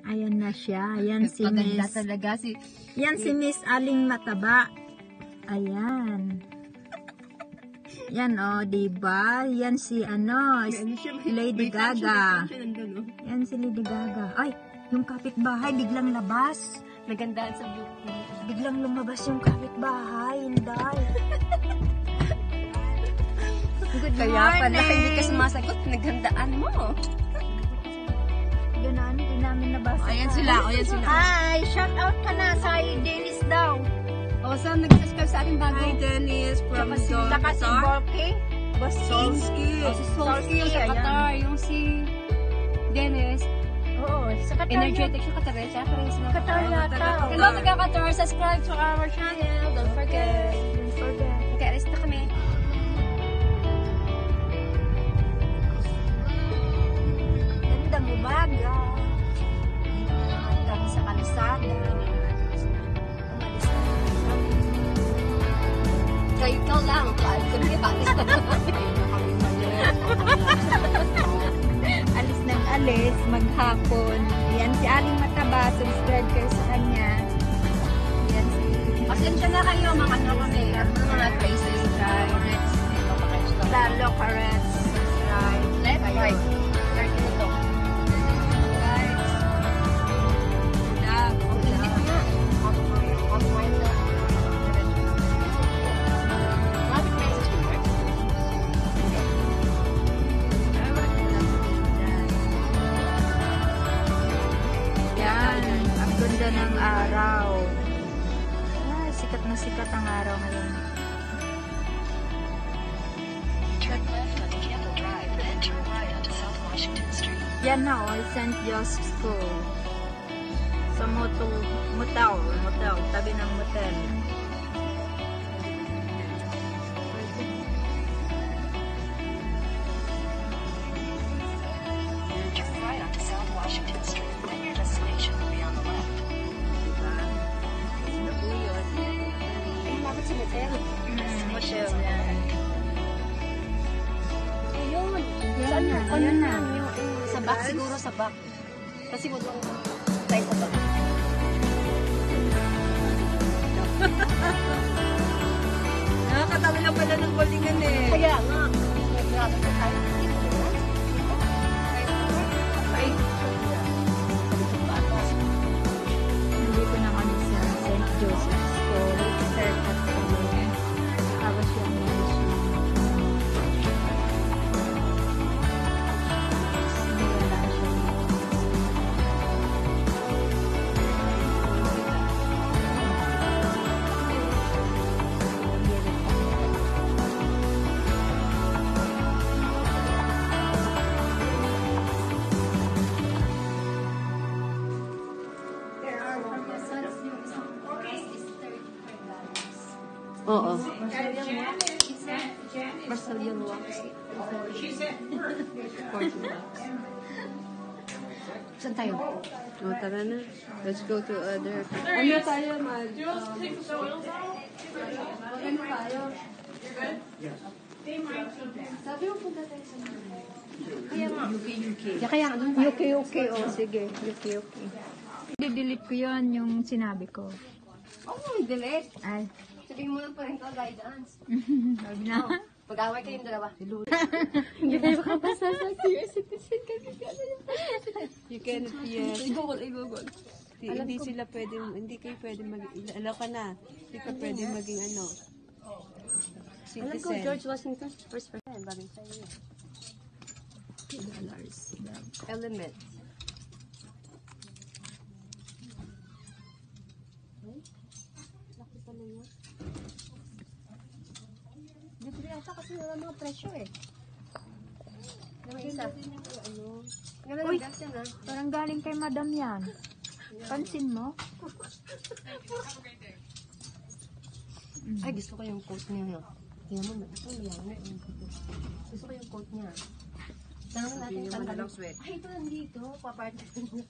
Ayan na siya. Yan si Maganda Miss. talaga si... Yan si Miss Aling Mataba. Ayan. Yan diba? Yan si Lady Gaga. Yan si Lady Gaga. Ay, yung kapitbahay biglang labas. Nagandaan sa view. Biglang lumabas yung kapitbahay. Hinday. Good Kaya pala morning. hindi ka sumasagot, naghandaan mo. Ganun, hindi namin nabasa. Ayan sila. Hi! Shout out ka na sa Dennis daw. O, saan nag-subscribe sa ating bago? Hi, Dennis from Saka si Borky. Solski. O, si Solski yung sa ayan. Qatar. Yung si Dennis. Oo, sa Qatar. Energetic siya, Qatar. Siya, parehas na. Qatar yata. Hello, taga-Qatar. Subscribe to our channel. Don't forget. Don't forget. Okay, alis na kami. Gandang umaga. Dito naman kami sa kalsada. Umalis na kami. Kaya ikaw lang. Kundi alis na kami. Alis ng alis, maghapon. Yan si Aling Mataba. Subscribe kayo sa kanya. Yan si... Pasensya na kayo, mga kami. Mga places, right? Lalo Carets. Right. Left, right. 30 na to. Guys. Love. Yan. Ang ganda ng araw. Ay, sikat na sikat ang araw ngayon. Turn left on Campbell Drive, then turn right onto South Washington Street. Yan na St. Joseph School. Sa motel, tabi ng motel. Turn right onto South Washington Street, then your destination will be on the left. Ay, lapit sa motel. Motel yan. Ayun. Yan na, Ano yan na? na. Sa back, siguro sa back. Kasi mo doon tayo sa back. Nakakatawa lang pala ng bolingan eh. Kaya nga. Grabe ko tayo. Nandito na kami sa St. Joseph School. Haircut kami. Tapos yung Oo. Basta yung wax. 40 bucks. Saan tayo? O, tara na. Let's go to other... Ano tayo, Mad? Ano tayo? Sabi mo punta tayo sa Kaya nga doon. UK. Sige. UK. I-delete ko yun yung sinabi ko. Oh, delete. Ay. Sabihin mo lang pa rin ka, guidance. Sabi na. Pag-away kayong dalawa. Hindi tayo makapasa sa citizen kasi You cannot, yes. Igugol. Hindi sila pwede, hindi kayo pwede maging, alam ka na, hindi ka pwede maging Alam ko, citizen. George Washington, first president. Bagay sa'yo yun. Element. Laki pala yun. Libre ata kasi wala mga presyo eh. Naman isa. Gano'n Uy. ang gas yan ah. Parang galing kay madam yan. Pansin mo? Ay, gusto ko yung coat niya. Tingnan mo, ito yan. Gusto ko yung coat niya. Tanong natin yung pantalon. Ay, ito nandito. Papartner niya.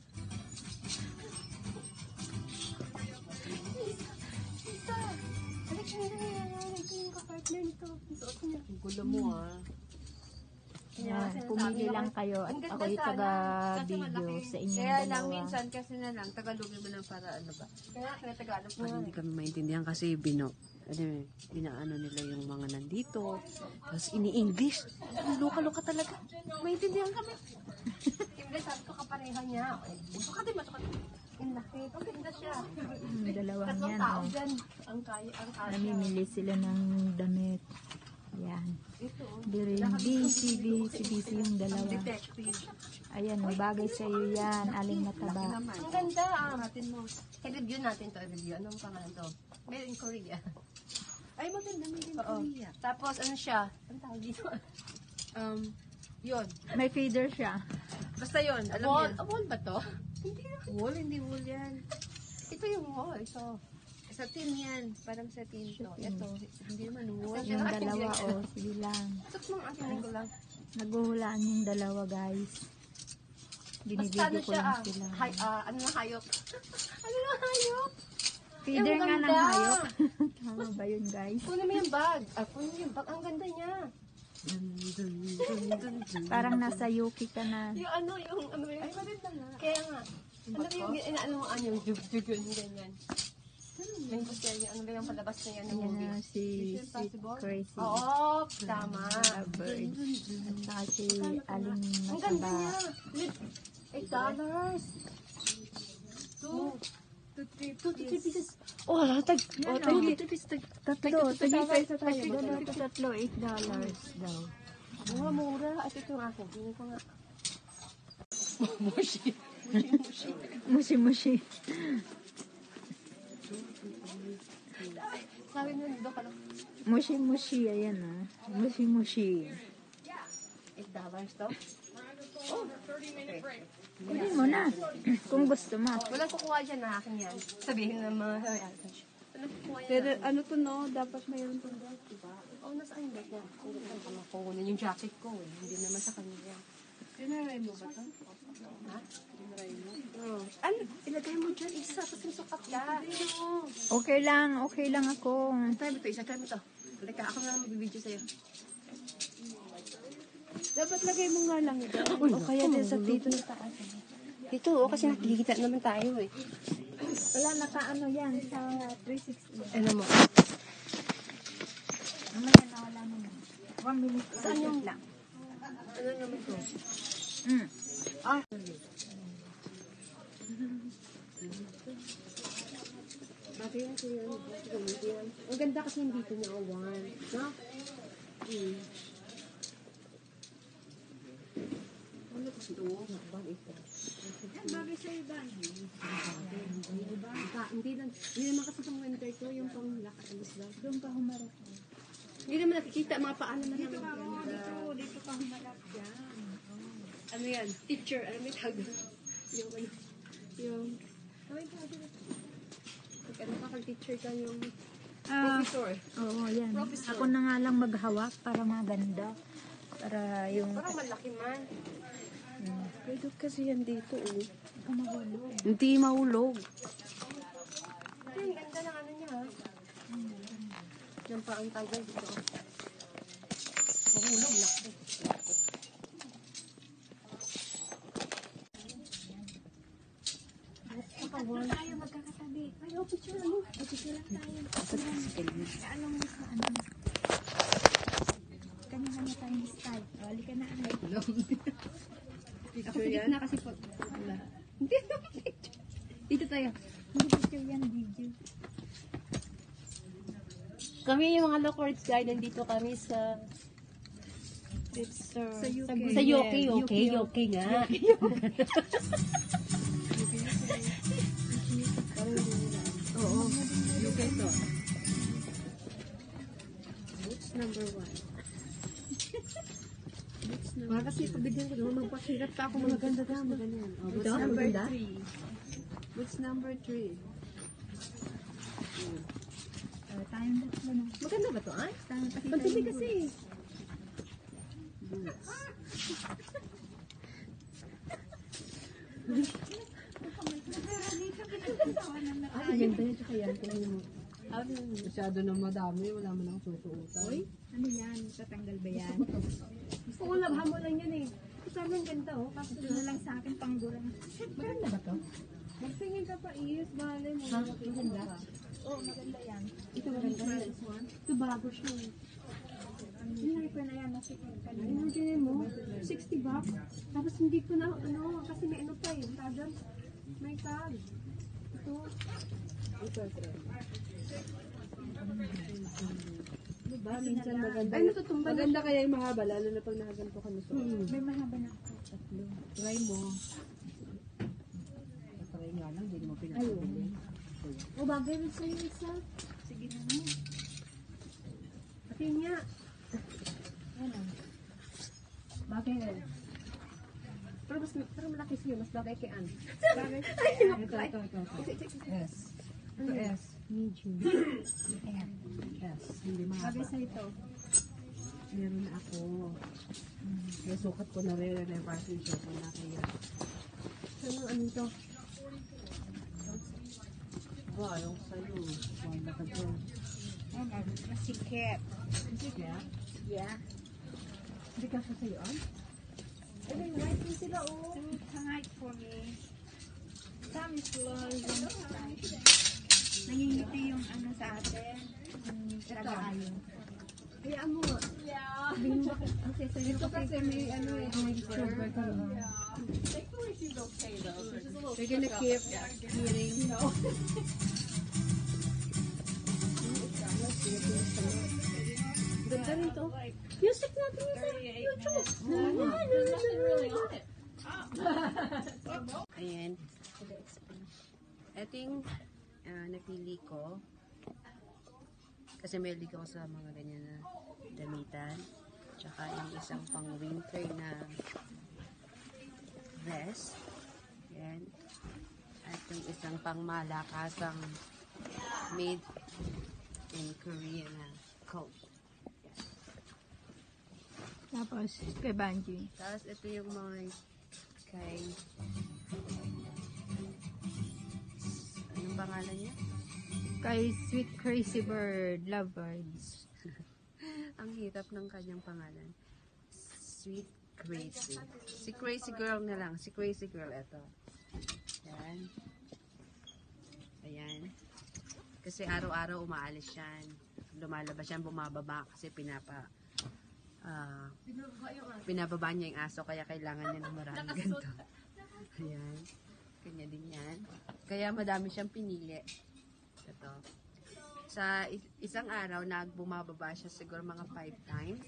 Isa! Alex, ito yung kapartner nito. Ang suot niya. Ang gulo mo ah. Kaya, pumili lang kayo at Ang ganda ako yung sana. Kasi taga-video malaki. sa inyong Kaya lang, dalawa. minsan kasi na lang, Tagalogin mo lang para ano ba? Kaya kinatagalog mo. Hindi kami maintindihan kasi binaano nila yung mga nandito. Tapos ini-English. Luka-luka talaga. Maintindihan kami. Siyempre, sabi ko kapareha niya. Matukat din, matukat. Ang laki. Ang ganda siya. Dalawang Tatlong yan, tao oh. dyan. Ang kaya, ang kaya. Namimili sila ng damit. Yan. Ito, oh. Busy yung dalawa. Detective. Ayan, bagay sa iyo yan. Aling mataba. Ang ganda. Natin mo. I-review natin to. I-review. Anong pangalan to? Made in Korea. Ay, maganda. Made in Oo. Korea. Tapos, ano siya? Ang tawag dito? Yun. May feeder siya. Basta yun. Alam Wall. niya. Wall ba to? Wall, hindi wall yan. Ito yung wall. Ito. Sa tin yan. Parang sa tin to. Ito. Hindi naman wall. Yung dalawa, oh. Sige lang. Ito mong akin ko lang. Naghuhulaan yung dalawa, guys. Basta Binibigyo ano ko siya, lang sila. ano na hayop? Ano na hayop? Feeder Ang nga ng ganda. hayop. Tama ba yun, guys? Kunin mo yung bag. Kunin mo yung bag. Ang ganda niya. Parang nasa Yuki ka na. Yung ano yung... Ay, maganda nga. Kaya nga. Ano yung inaano mo yung jug-jug yun, ganyan. May gusto yan. Ano ba yung palabas na yan ng Ayan movie? na si Crazy. Oo, tama. Bird. At saka si Aling Ang ganda Mataba. niya. $8. Two to three pieces. Oh, tag. Oh, Ano? tag. Tatlo. Tatlo, $8 daw. Mura. At ito nga ako. Hindi ko nga. Mushi-mushi. Sabi mo, dito ka lang. Mushi-mushi. Ayan ah. Mushi-mushi. $8 to? Kunin mo na. Kung gusto mo. Walang kukuha dyan na akin yan. Sabihin ng mga walang kukuha yan. Pero ano to no? Dapat mayroon to. Diba? Oh, nasaan yung bag niya? Kung saan ka makukunin yung jacket ko. Hindi naman sa kanya. Tinaray mo ba to? Ha? Tinaray mo? Oh. Ano? Ilagay mo dyan isa. Tapos susukat ka. Okay lang ako. Try mo to. Isa try mo to. Halika, ako na lang magbibideo sa'yo. Dapat lagay mo nga lang ito. O kaya din sa dito na taas. Dito, kasi nakikita naman tayo eh. Wala, naka-ano yan sa 360. Ano mo? Mamaya nawala mo na. 1 minute. Saan yung... lang? Ano naman to? Bakit yan siya? Ang ganda kasi yung dito niya. Oh, one. No? Ano kasi ito? Yan, bagay sa iba. Hindi naman kasi itong winter ko, yung pang lakatalis lang. Doon pa humarap. Hindi naman nakikita, mga paano na naman. Dito pa humarap yan. Ano yan? Teacher, ano may tag? Yung ano ka teacher ka yung professor. Oo, yan. Ako na nga lang maghawak para maganda. Para yung... Parang malaki man. Pwede kasi yan dito eh. Mahulog. Hindi mahulog. Ay, ang ganda ng ano niya ha. Yung pa ang tagal dito. Mahulog laki. Tayo magkakatabi. Ay, picture mo. Picture lang tayo. Ano mo sa ano? Kanya-kanya tayong style. Wali ka na. Picture yan? Na kasi po. Hindi naman picture. Dito tayo. Hindi picture yan, video. Kami yung mga locals guys, nandito kami sa Sa UK. sa UK nga. Oo. UK to. Boots number 1. Para kasi pabigyan ko naman magpasirat pa ako mga ganda na mga ganyan. Oh, boots number 3. Boots number 3. Tayong tatlo na. Maganda ba to ay? Tayong Pagpili kasi. Boots. Ay, ganda yun. Tsaka yan. Tingnan mo. Masyado na madami. Wala man akong susuotan. Ano yan? Tatanggal ba yan? Gusto ko labhan mo lang yan eh. Sabi ang ganda oh. Kaso Ito na lang sa akin pang gurang. maganda ba to? Magtingin ka pa is, balay mo. Maganda. Oo, maganda yan. Ito maganda na this one. Ito bago siya eh. Hindi ko na yan. Nasikip ka na. Imagine mo, 60 bucks. Tapos hindi ko na, ano, kasi may ano pa eh. Tagal. May tag. Ito. Diba? Minsan maganda. Ay, natutumba na. Maganda kaya yung mahaba, lalo na pag nakaganto ka na May mahaba na ako. Tatlo. Try mo. Try nga lang, hindi mo pinapabili. O, bagay rin sa'yo isa. Sige na nga. Pati niya. Ano? Bagay rin. Pero malaki sa'yo, mas bagay kay Ann. Ito. S. Ito S. Medium. S. Hindi mahaba. Bagay sa ito. Meron na ako. Kaya sukat ko na rin na yung fashion show ko na kaya. Ano to? Wow, yung sa'yo. Wala ka dyan. Ano? Masikip. Sige ah. Yeah. Hindi ka sa sa'yo ah? Ay, may white din sila oh. Too tight for me. Some is low. Nangingiti yung ano sa atin. Yung tagaayo. Kaya mo. Yeah. Sabihin mo kasi sa'yo. Ito kasi may ano eh. May silver ka rin. We're gonna keep hearing. Ganda rin to. Music natin yung sa YouTube. Ayan. Ito yung napili ko. Kasi may ako sa mga ganyan na damitan. Tsaka yung isang pang winter na vest. Ayan. At yung isang pang malakasang made in Korea na coat. Tapos, kay Banji. Tapos ito yung mga kay anong pangalan niya? Kay Sweet Crazy Bird, Lovebirds. Ang hirap ng kanyang pangalan. Sweet Crazy. Si Crazy Girl na lang. Si Crazy Girl ito. Ayan. Ayan. Kasi araw-araw umaalis yan. Lumalabas yan, bumababa kasi pinababa niya yung aso kaya kailangan niya ng maraming ganito. Ayan. Kanya din yan. Kaya madami siyang pinili. Ito. Sa isang araw, bumababa siya siguro mga 5 times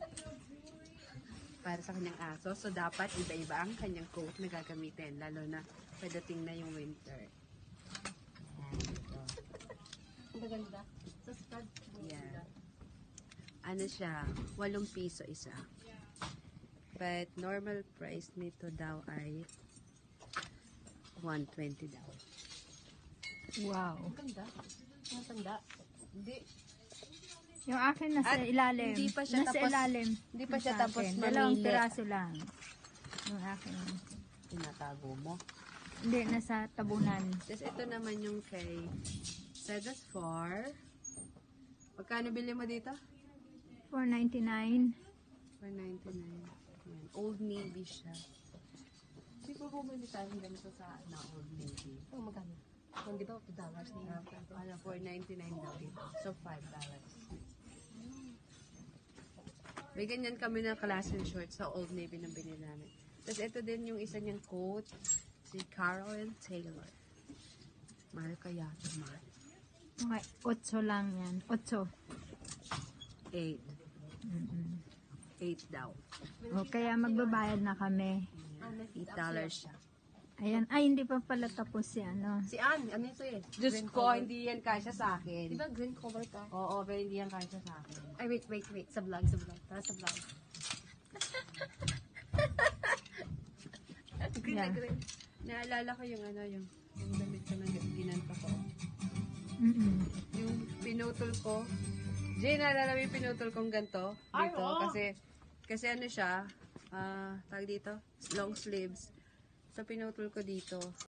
para sa kanyang aso. So, dapat iba-iba ang kanyang coat na gagamitin. Lalo na padating na yung winter. Ayan. Ito. Ang ganda. Sa stud. Yeah. Ano siya? 8 piso isa. But, normal price nito daw ay 120 daw. Wow. Ang ganda. Ang ganda. Hindi. Yung akin nasa At ilalim. hindi pa siya nasa tapos- ilalim. hindi pa siya Sa tapos akin. mamili. Dalawang piraso lang. Yung akin. Tinatago mo. Hindi, nasa tabunan. Tapos ito naman yung kay Sedas 4. Magkano bili mo dito? $4.99. $4.99. Ayan. Old Navy siya. Hindi po bumili tayo ganito sa Old Navy. Ang maganda. Kung di ba, $2 na yun. Ano, $4.99 daw dito. So, $5. May ganyan kami na klase ng shorts sa Old Navy na binili namin. Tapos ito din yung isa niyang coat. Si Carolyn Taylor. Mahal kaya ito, mahal. Okay, 8 lang yan. 8. 8. 8 daw. O, kaya magbabayad na kami. Ayan. $8 siya. Ayan. Ay, hindi pa pala tapos si ano. Si Ann, ano ito eh? Diyos ko, hindi yan kasya sa akin. Di ba green cover ka? Oo, pero hindi yan kasya sa akin. Ay, wait. Sa vlog. Tara sa vlog. Green Yeah. na green. Naalala ko yung yung damit ko na ginanta ko. Yung pinutol ko. Jay, naalala mo yung pinutol kong ganito? Dito. Kasi ano siya, tag dito, long sleeves. So, pinutol ko dito.